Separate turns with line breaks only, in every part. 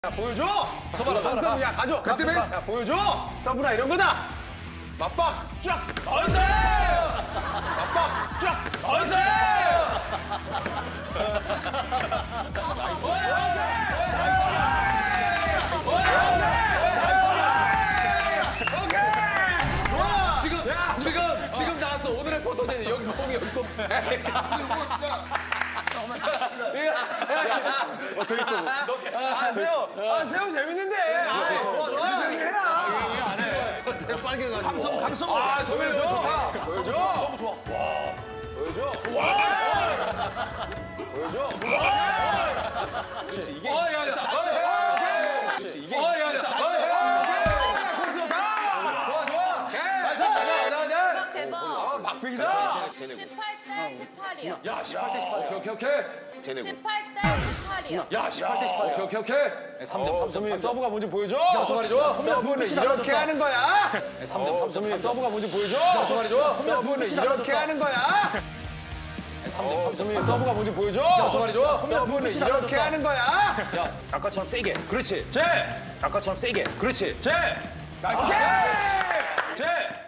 야, 보여줘!
서봐라,
서브, 야, 가져! 그때는? 야, 보여줘! 서브나 이런 거다! 맞박 쫙!
나이스!
맞박 쫙!
나이스! 지금 나왔어. 오늘의 포토제니 여기 공, 여기 공.
저기 있어. 세호 재밌는데. 좋아. 해라.
감성.
아, 저기는 좋다. 보여줘.
너무 좋아.
보여줘. 보여줘.
이게.
대박.
박빙이다.
18대 18이요.
야, 18대 18. 오케이.
18대 18이요.
야, 18대 18. 오케이. 3점.
소민이 서브가 뭔지 보여줘.
서발이 좋아.
서브는 이렇게 하는 거야.
3점.
소민이 서브가 뭔지 보여줘.
서발이 좋아.
서브는 이렇게 하는 거야.
3점.
소민이 서브가 뭔지 보여줘.
서발이 좋아.
서브는 이렇게 하는 거야.
야, 아까처럼 세게. 그렇지.
제.
아까처럼 세게. 그렇지.
제. 오케이. 제.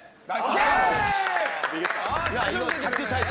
야, 이거 작전 타임.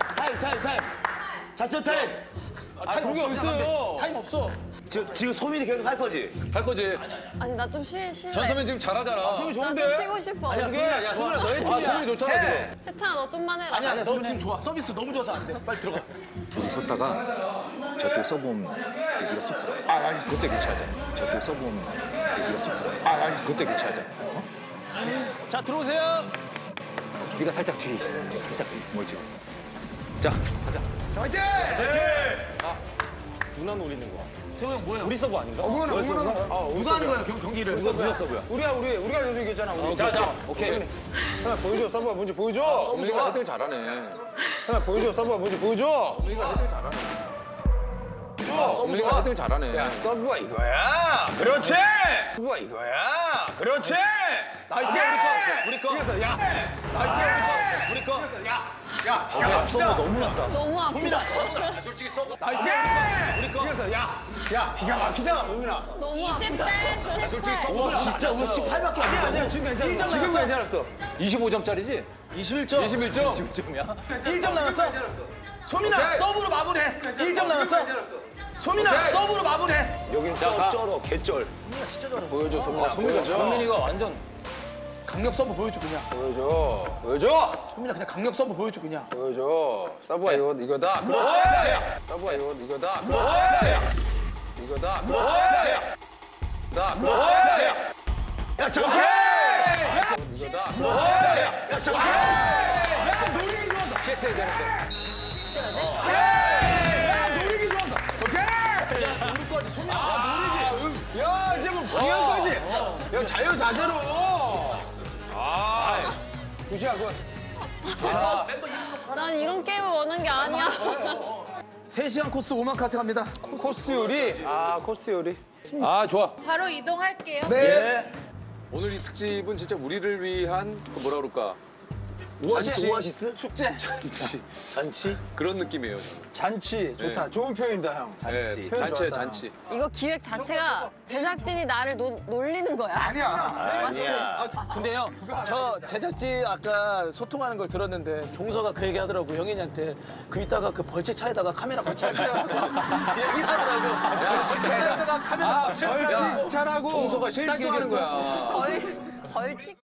작전 타임.
타임 없어요.
타임 없어. 지금 소민이 계속 할 거지?
할 거지.
아니 나 좀 쉬래.
전소민 지금 잘하잖아.
나 좀 쉬고 싶어.
야, 소민아, 너의
소민이 좋잖아. 지금.
세찬아 너 좀만 해라.
아니야, 너 지금 좋아. 서비스 너무 좋아서 안 돼. 빨리 들어가.
둘이 섰다가 저쪽에 서브오면 그때 네가 쑥 들어. 그때 교체하자. 저쪽에 서브오면 그때 네가 쑥 들어. 그때 교체하자.
자, 들어오세요.
네가 살짝 뒤에 있어. 살짝 뭐지? 자, 가자.
화이팅!
누나 노리는 거야. 세호 형 뭐야? 우리 서브 아닌가?
누가 하는 거야 경기를?
누가 서브야?
우리가 여기 얘기했잖아. 우리.
자, 오케이.
하나 보여줘. 서브가 뭔지 보여줘.
소민이가 헤딩 잘하네.
하나 보여줘. 서브가 뭔지 보여줘.
소민이가 헤딩 잘하네. 소민이가 헤딩 잘하네.
야, 서브가 이거야. 그렇지. 서브가 이거야. 그렇지.
나이스. 우리 거.
그래서 야.
우리 거.
야,
서브 너무 났다.
너무 아프다.
솔직히 서브.
나이스. 우리 거. 그래서 야, 기가 막히다, 우민아.
너무 20대 18.
와, 진짜 우리 18밖에 안 돼. 아니야, 지금 괜찮아.
지금 괜찮았어.
25점짜리지?
21점.
21점.
21점이야? 1점 남았어. 소민아,
오케이.
서브로 마무리해. 1점 남았어. 소민아,
오케이.
서브로 마무리해.
여긴 쩔어, 개쩔.
보여줘, 소민아.
소민이가 소민이가 완전
강력 서브 보여줘, 그냥.
보여줘.
소민아, 그냥 강력 서브 보여줘, 그냥.
보여줘. 서브가 이거다. 그렇지. 서브가 이거다. 그렇지. 이거다. 그렇지. 그렇지.
야, 잠깐.
이거다.
야, 잠깐.
피했어야 되는데.
야, 이제 뭐 방향까지. 야, 자유자재로. 구시야, 그거.
난 이런 게임을 원한 게 아니야.
3시간 코스 오마카세 갑니다.
코스 요리. 코스 요리.
좋아.
바로 이동할게요.
네.
오늘 이 특집은 진짜 우리를 위한 그 뭐라 그럴까?
오아시스? 축제. 잔치?
그런 느낌이에요.
잔치. 좋다.
네.
좋은 표현이다, 형.
잔치예요,
좋았다.
잔치.
이거 기획 자체가 제작진이 나를 놀리는 거야.
아니야. 근데요, 저 제작진 아까 소통하는 걸 들었는데 종서가 그 얘기 하더라고, 영인이한테. 그 이따가 그 벌칙 차에다가 카메라 거치하더라고. 얘기하더라고. 벌칙 차에다가 카메라 거치하더라고.
벌칙 차라고.
종소가 실수하는 거야.
벌칙.